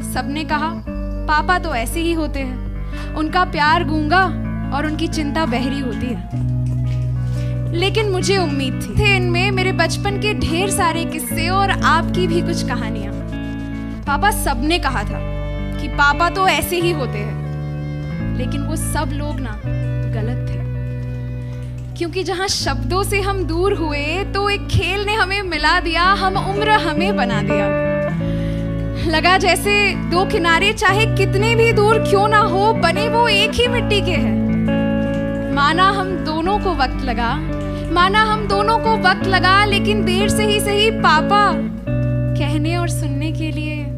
सबने कहा पापा तो ऐसे ही होते हैं, उनका प्यार गूंगा और उनकी चिंता बहरी होती है। लेकिन मुझे उम्मीद थी इनमें मेरे बचपन के ढेर सारे किस्से और आपकी भी कुछ कहानियां। पापा सबने कहा था कि पापा तो ऐसे ही होते हैं, लेकिन वो सब लोग ना गलत थे। क्योंकि जहां शब्दों से हम दूर हुए तो एक खेल ने हमें मिला दिया, हम उम्र हमें बना दिया। लगा जैसे दो किनारे चाहे कितने भी दूर क्यों ना हो, बने वो एक ही मिट्टी के हैं। माना हम दोनों को वक्त लगा, लेकिन देर से ही सही पापा कहने और सुनने के लिए